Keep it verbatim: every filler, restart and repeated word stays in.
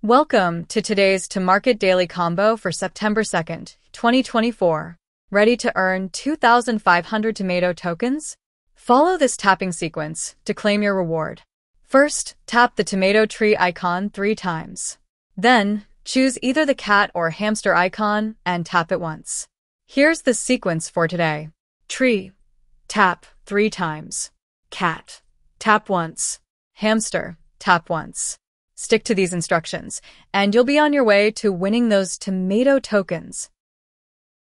Welcome to today's Tomarket Daily Combo for September second, twenty twenty-four. Ready to earn two thousand five hundred tomato tokens? Follow this tapping sequence to claim your reward. First, tap the tomato tree icon three times. Then, choose either the cat or hamster icon and tap it once. Here's the sequence for today. Tree, tap three times. Cat, tap once. Hamster, tap once. Stick to these instructions, and you'll be on your way to winning those tomato tokens.